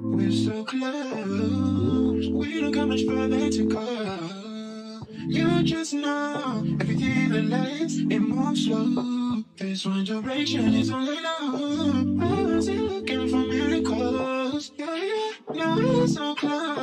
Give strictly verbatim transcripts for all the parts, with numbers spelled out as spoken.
We're so close, we don't got much further to go. You just know, everything that lies, it moves slow. This one direction is all I know. I wasn't looking for miracles. Yeah, yeah, no, we're so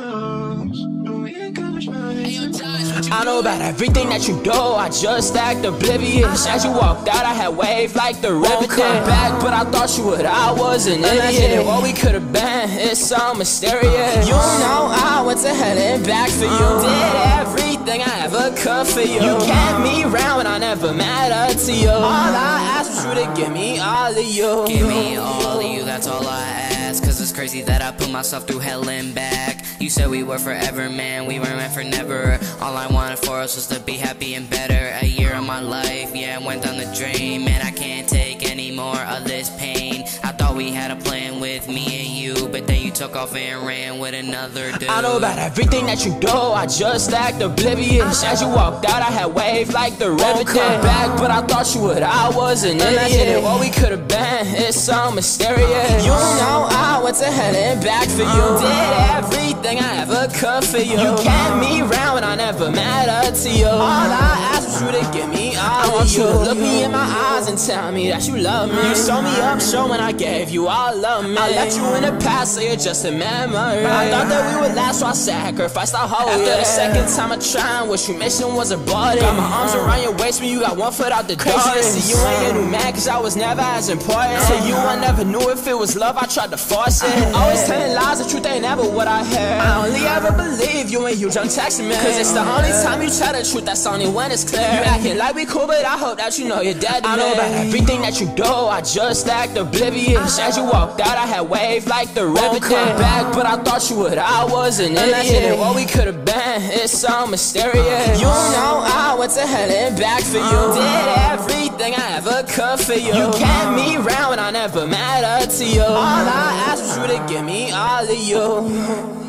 close, but we ain't got much further to go. I know about everything that you do, I just act oblivious. As you walked out, I had waved like the river. Won't come back, but I thought you would, I was an idiot. What we could've been, it's so mysterious. You know I went to hell and back for you. Did everything I ever could for you. You kept me round when I never mattered to you. All I asked was you to give me all of you. Give me all of you, that's all I ask. Cause it's crazy that I put myself through hell and back. You said we were forever, man, we were meant for never. All I wanted for us was to be happy and better. A year of my life, yeah, it went down the drain. Man, I can't take any more of this pain. I thought we had a plan with me and you, but then you took off and ran with another dude. I know about everything that you do, I just act oblivious. As you walked out, I had waved like the river. Won't come back, but I thought you would, I was an idiot. What we could've been, it's so mysterious. You know I went to hell and back for you. Did everything I ever could for you. You kept me round when I never mattered to you. All I asked was you to give me all I want you to look me in my eyes and tell me that you love me. You saw me up show when I gave you all of me. I left you in the past, so you're just a memory. I thought that we would last, so I sacrificed our whole After the second time I tried, wish your mission was aborted. Got my arms around your waist when you got one foot out the door. See you and your new man, cause I was never as important. To you I never knew if it was love, I tried to force it. Always telling lies, the truth ain't never what I heard. I only ever believe you when you jump texting me, cause it's the only time you tell the truth, that's only when it's clear. You acting like we cool, but I hope that you know you're dead to me. I know about everything that you do, I just act oblivious. As you walked out, I had waved like the river. Won't come back, but I thought you would, I was an idiot. What we could've been, it's so mysterious. You know I went to hell and back for you. Did everything I ever could for you. You kept me round when I never mattered to you. All I asked was you to give me all of you.